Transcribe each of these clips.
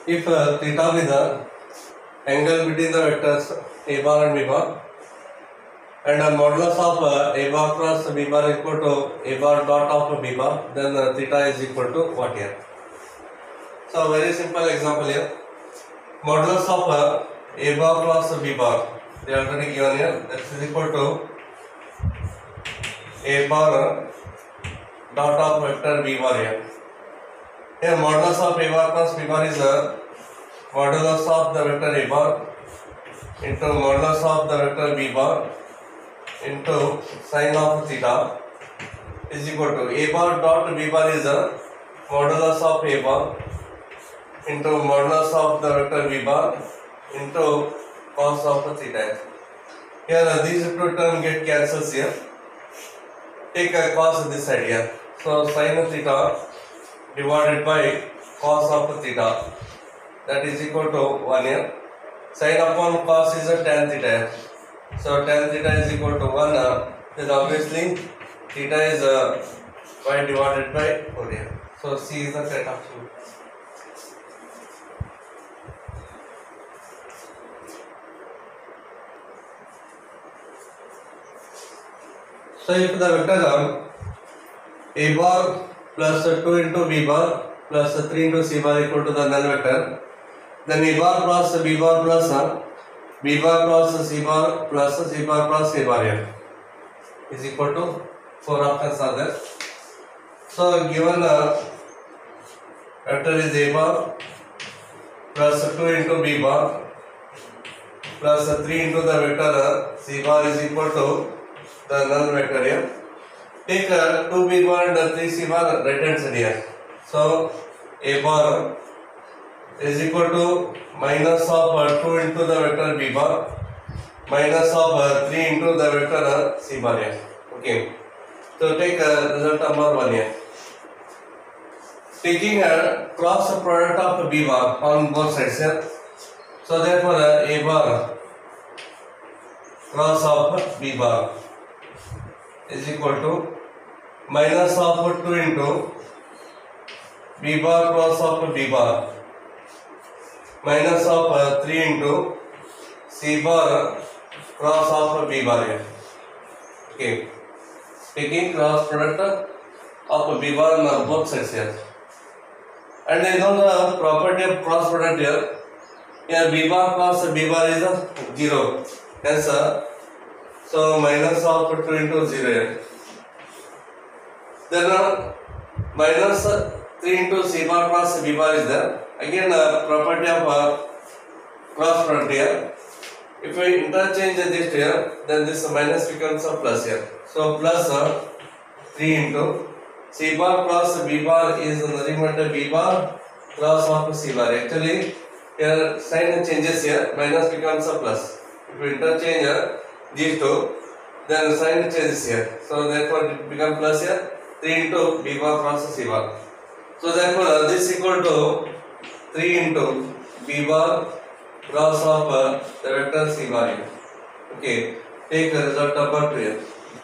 If theta is the angle between the vectors a bar and b bar, and modulus of a bar plus b bar is equal to a bar dot of b bar, then theta is equal to what here? So very simple example here. Modulus of a bar plus b bar, they are already given here. That is equal to a bar dot of vector b bar here. Here modulus of a bar plus b bar is modulus of the vector a bar into modulus of the vector b bar into sine of theta is equal to a bar dot b bar is modulus of a bar into modulus of the vector b bar into cos of theta. Here these two terms get cancels here. Take a cos this side here. So sine theta divided by cos of theta, that is equal to 1 here. Sine upon cos is a tan theta. So tan theta is equal to 1. Then obviously theta is y divided by 4 here. So C is the correct option. So if the vector a bar plus 2 into b bar plus 3 into c bar equal to the null vector, then a bar plus b bar plus b bar plus c bar plus c bar plus a bar here is equal to 4 options are there. So given vector is a bar plus 2 into b bar plus 3 into the vector c bar is equal to the null vector here. Take 2b bar and 3c bar right hand side here. So a bar is equal to minus of 2 into the vector b bar minus of 3 into the vector c bar here. Okay. So take result number 1 here. Taking a cross product of b bar on both sides here. So therefore a bar cross of b bar is equal to minus of 2 into b bar cross of b bar minus of 3 into c bar cross of b bar here. Okay. Taking cross product of b bar on both sides here. And you know the property of cross product here. Here b bar cross b bar is 0. Hence so minus of 2 into 0 here. Then minus 3 into c bar plus b bar is there. Again property of cross product here. If we interchange this here, then this minus becomes a plus here. So plus 3 into c bar plus b bar is nothing but b bar cross of c bar. Actually here sign changes here, minus becomes a plus. If we interchange these two, then sign changes here. So therefore it becomes plus here. 3 into b bar cross c bar. So therefore this equal to 3 into b bar cross of the vector c bar here. Okay. Take the result number 2 here.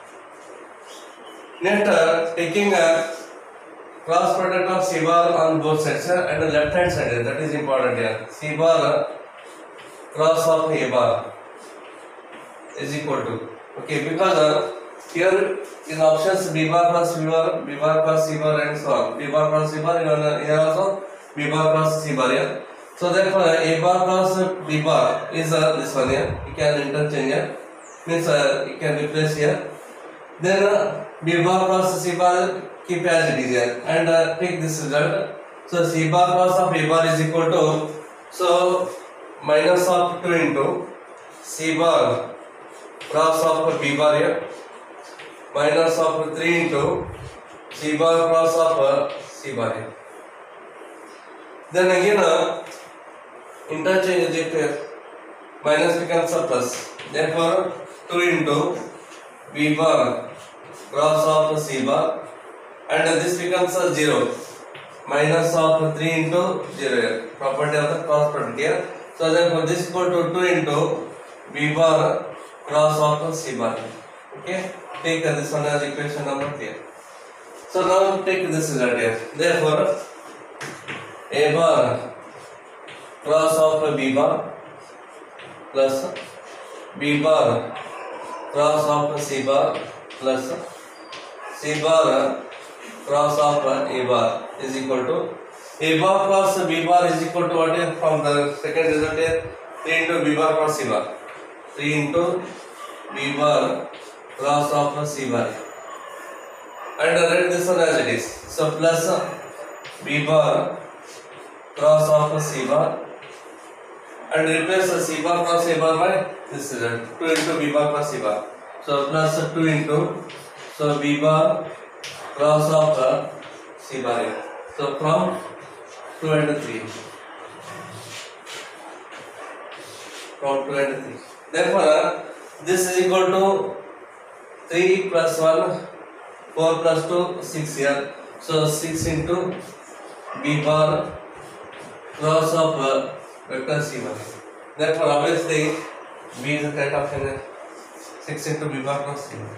Next taking a cross product of c bar on both sides here and the left hand side here. That is important here. C bar cross of a bar is equal to, okay, because here in options b bar plus b bar plus c bar and so on. B bar plus c bar, here also b bar plus c bar here. So therefore a bar plus b bar is this one here. You can interchange here. Means you can replace here. Then b bar plus c bar keep as it is here and take this result. So c bar plus of a bar is equal to, so minus of 2 into c bar cross of b bar here minus of 3 into c bar cross of c bar here. Then again interchange it here, minus becomes a plus. Therefore 2 into b bar cross of c bar and this becomes a 0 minus of 3 into 0 here. Property of the cross product here. So therefore this equal to 2 into b bar cross of c bar. Okay. Take this one as equation number 3. So now take this result here. Therefore a bar cross of b bar plus b bar cross of c bar plus c bar cross of a bar is equal to a bar cross b bar is equal to what is from the second result here 3 into b bar cross c bar 3 into b bar cross of c bar and write this one as it is. So plus b bar cross of c bar and replace the c bar cross a bar by this result 2 into b bar cross c bar. So plus 2 into so b bar cross of c bar here. So from 2 and 3. From 2 and 3. Therefore this is equal to 3 plus 1 4 plus 2 6 here. So 6 into b bar cross of vector c bar. Therefore obviously b is the correct option here. 6 into b bar cross c bar.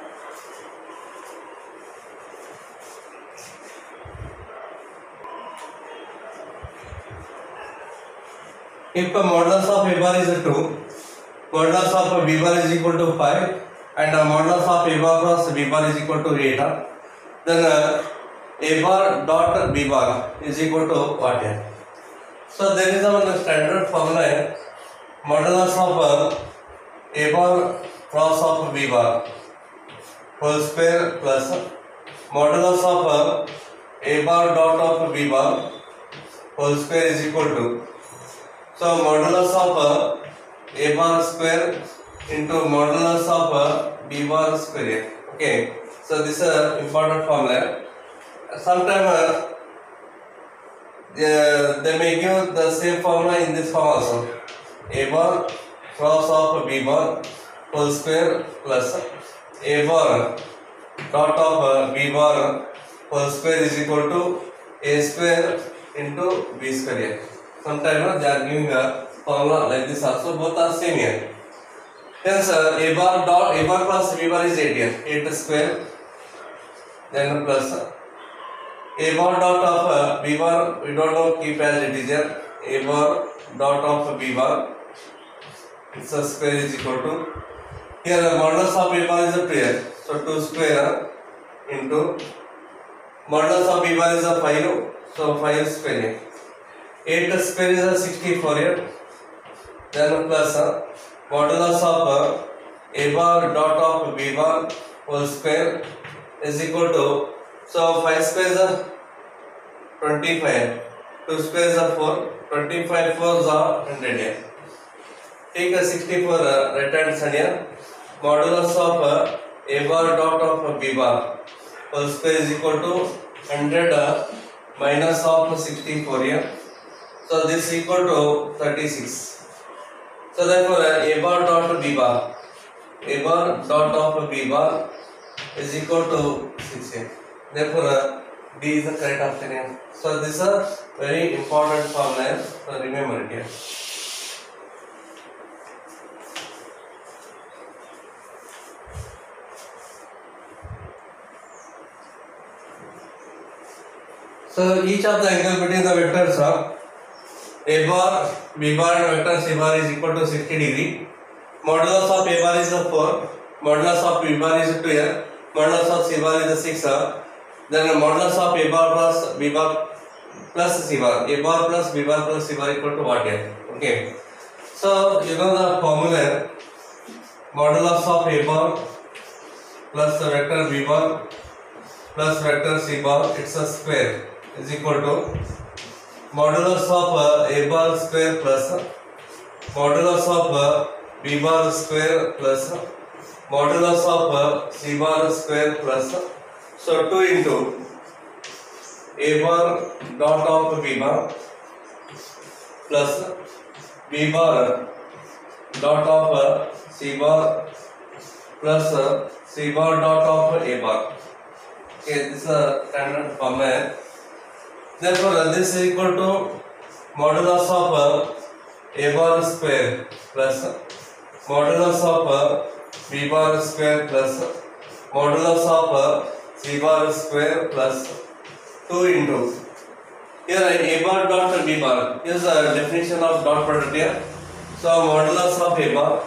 If the modulus of a bar is 2, modulus of b bar is equal to 5 and modulus of a bar cross b bar is equal to 8, then a bar dot b bar is equal to what here? So there is a standard formula here. Modulus of a bar cross of b bar whole square plus modulus of a bar dot of b bar whole square is equal to so modulus of a bar square into modulus of b bar square. Okay, so this is an important formula. Sometimes they may give the same formula in this form also. A bar cross of b bar whole square plus a bar dot of b bar whole square is equal to a square into b square. Sometimes they are giving a formula like this also. Both are same here. Hence a bar plus b bar is 8 here. 8 square. Then plus a bar dot of b bar we don't know, keep as it is here. A bar dot of b bar it's a square is equal to here the modulus of b bar is a 2 here. So 2 square into modulus of b bar is a 5. So 5 square here. 8 square is a 64 here. Then plus modulus of a bar dot of b bar whole square is equal to so 5 square is a 25. 2 square is a 4. 25 4s are 100 here. Take a 64 right hand side here. Modulus of a bar dot of b bar whole square is equal to 100 minus of 64 here. So this is equal to 36. So therefore a bar dot b bar dot of b bar is equal to 6 here. Therefore D is the correct option here. So this is a very important formula. So remember it here. So each of the angle between the vectors are a bar, b bar and vector c bar is equal to 60 degree. Modulus of a bar is 4. Modulus of b bar is 2 here. Modulus of c bar is 6. Then modulus of a bar plus b bar plus c bar. A bar plus b bar plus c bar equal to what here? Okay. So you know the formula. Modulus of a bar plus the vector b bar plus vector c bar, it's a square, is equal to modulus of a bar square plus modulus of b bar square plus modulus of c bar square plus so 2 into a bar dot of b bar plus b bar dot of c bar plus c bar dot of a bar. Okay, this is a standard formula. Therefore, this is equal to modulus of a bar square plus modulus of b bar square plus modulus of c bar square plus 2 into Here A bar dot B bar is the definition of dot product here. So modulus of A bar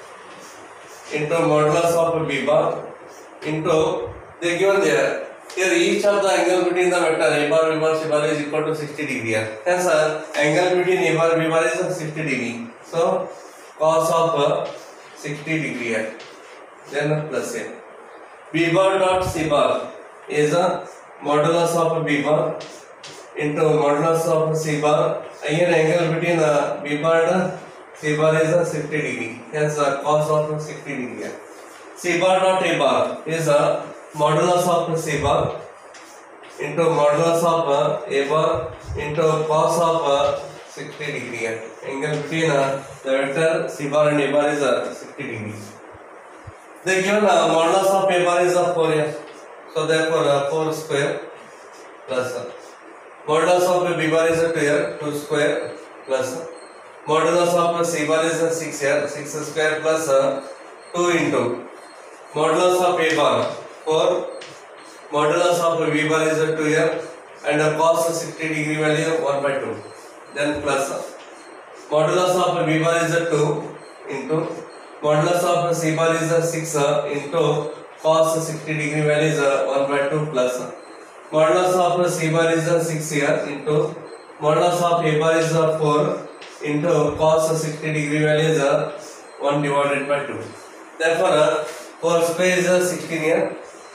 into modulus of B bar into they given there. Here each of the angle between the vector A bar, B bar, C bar is equal to 60 degree. Hence angle between A bar, B bar is 60 degree. So cos of 60 degree. Then plus A. B bar dot C bar is a modulus of B bar into modulus of C bar. Here angle between B bar and C bar is 60 degree. Hence cos of 60 degree. C bar dot A bar is a modulus of C bar into modulus of A bar into cos of 60 degree. Angle between the vector C bar and A bar is 60 degree. They given modulus of A bar is 4 here. So therefore 4 square plus modulus of B bar is 2 here, 2 square plus modulus of C bar is 6 here, 6 square plus 2 into modulus of A bar 4, modulus of B bar is 2 here, and cos 60 degree value 1 by 2. Then plus modulus of B bar is 2 into modulus of C bar is 6 into cos 60 degree value is 1 by 2 plus modulus of C bar is 6 here into modulus of A bar is 4 into cos 60 degree value is 1 divided by 2. Therefore 4 square is 16 here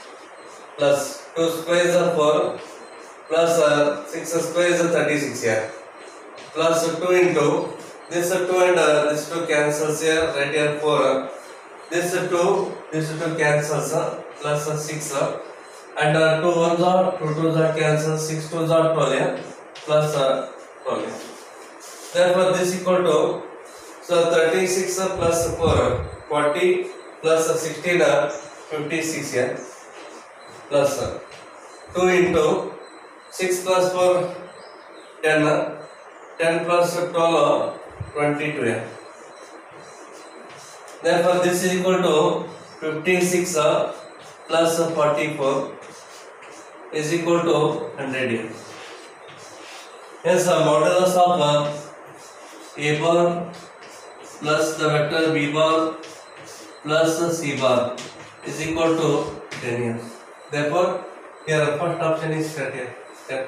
plus 2 square is 4 plus 6 square is 36 here plus 2 into this 2 and this 2 cancels here, right here 4 this 2 cancels plus 6 and 2 ones are 2 twos are cancelled, 6 twos are 12 here plus 12 here. Therefore this equal to so 36 plus 4 40 plus 16 56 here plus 2 into 6 plus 4 10 10 plus 12 22 here. Therefore this is equal to 56 plus 44 is equal to 100 here. Hence modulus of A bar plus the vector B bar plus C bar is equal to 10 here. Therefore here first option is correct here. Step.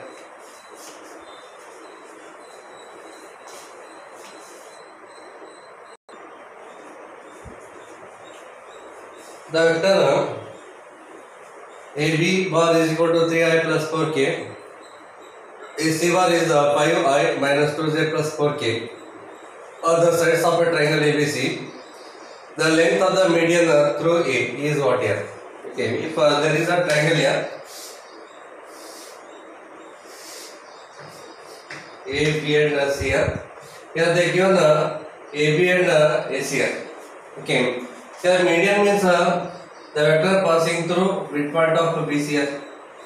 The vector AB bar is equal to 3i plus 4k. AC bar is 5i minus 2j plus 4k. Other sides of a triangle ABC. The length of the median through A is what here? Okay, if there is a triangle here, A, B and C here. Here they given AB and AC here. Okay. Here median means the vector passing through midpoint of BC here.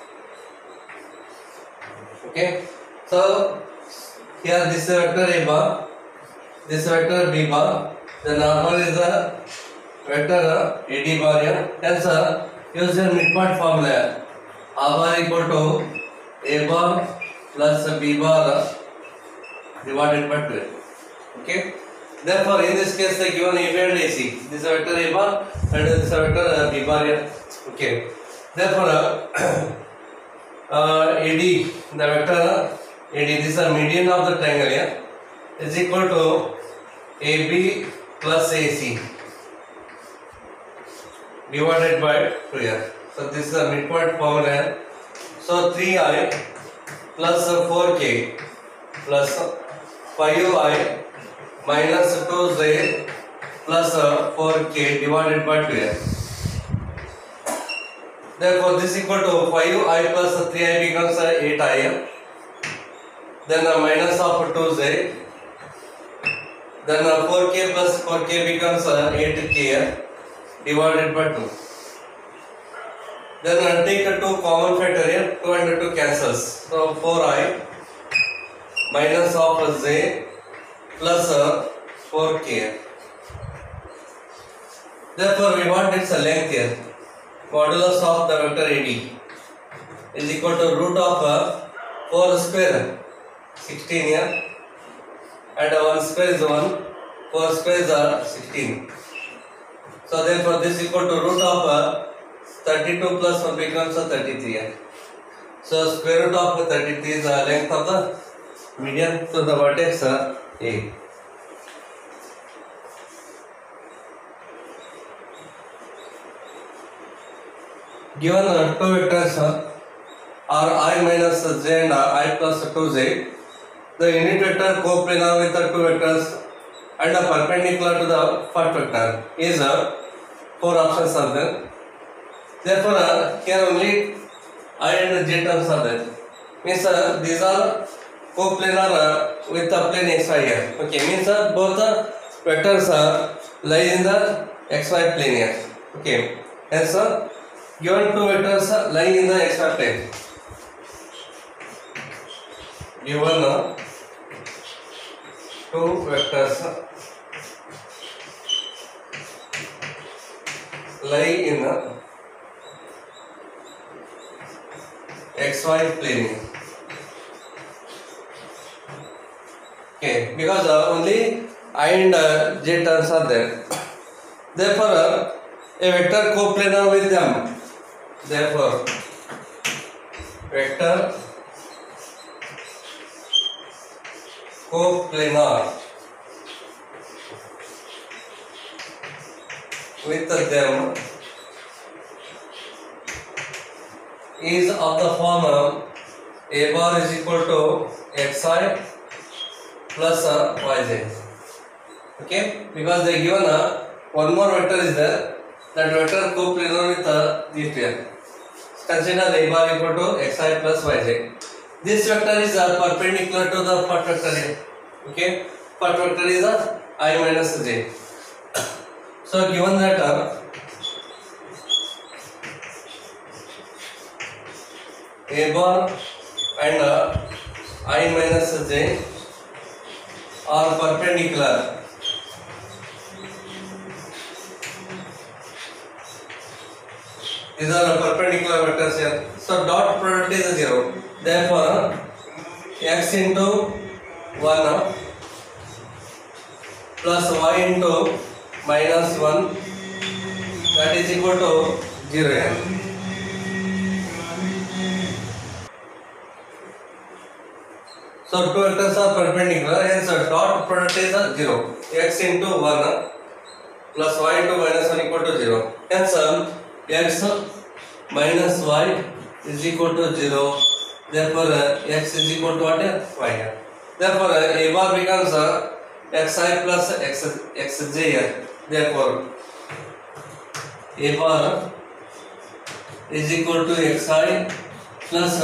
Okay. So here this vector A bar, this vector B bar, the normal is the vector AD bar here. Hence use the midpoint formula. A bar equal to A bar plus B bar divided by 12. Okay. Therefore, in this case, they given AB and AC. This is a vector A bar and this is a vector B bar here. Okay. Therefore, AD, the vector AD, this is the median of the triangle here, is equal to AB plus AC divided by 2 here. So this is the midpoint formula here. So 3i plus 4k plus 5i minus 2j plus 4k divided by 2 here. Therefore, this equal to 5i plus 3i becomes 8i here. Then minus of 2j. Then 4k plus 4k becomes 8k here divided by 2. Then take 2 common factor here. 2 and 2 cancels. So 4i minus of j plus 4k. Therefore, we want its length here. Modulus of the vector AD is equal to root of 4 square 16 here, and 1 square is 1, 4 squares are 16. So therefore this is equal to root of 32 plus 1 becomes 33 here. So square root of 33 is the length of the median to the vertex A. Given two vectors are I minus j and I plus 2j, the unit vector coplanar with the two vectors and perpendicular to the first vector is 4 options are there. Therefore, here only I and j terms are there. Means these are coplanar with the plane xy here. Okay, means both the vectors lie in the xy plane here. Okay, hence given two vectors lying in the xy plane. Given two vectors lie in the xy plane. Okay, because only I and j terms are there. Therefore, a vector coplanar with them. Therefore, vector coplanar with them is of the form a bar is equal to xi plus yj. Okay, because they given one more vector is there, that vector coplanar with these two. Consider a bar equal to xi plus yj. This vector is perpendicular to the first vector here. Okay, first vector is I minus j. So given that a bar and I minus j are perpendicular. These are perpendicular vectors here. So dot product is 0. Therefore, x into 1 plus y into minus 1, that is equal to 0 here. So two vectors are perpendicular, hence dot product is 0. X into 1 plus y into minus 1 equal to 0. Hence x minus y is equal to 0. Therefore x is equal to what? Y. Therefore a bar becomes xi plus xj here. Therefore a bar is equal to xi plus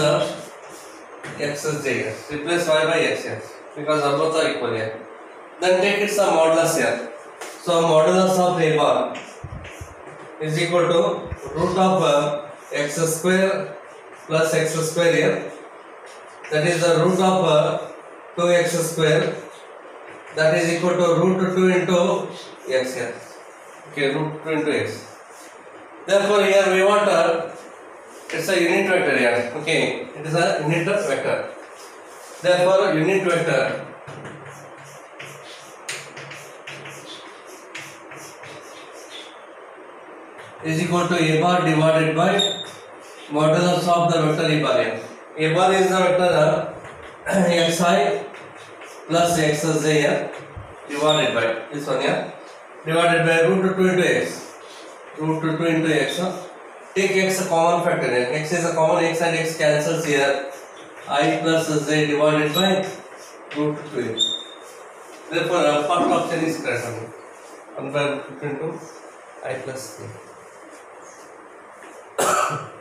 xj. Replace y by x here because both are equal here. Then take its modulus here. So modulus of a bar is equal to root of x square plus x square here. That is the root of 2x square. That is equal to root 2 into x here. Okay, root 2 into x. Therefore, here we want it's a unit vector here. Okay, it is a unit vector. Therefore, unit vector is equal to a bar divided by modulus of the vector a bar here. A bar is the vector xi plus xj here divided by this one here, divided by root 2 into x. Root 2 into x. Take x a common factor here. X is a common, x and x cancels here. I plus j divided by root 2. Therefore, first option is correct. 1 by root 2 into I plus j.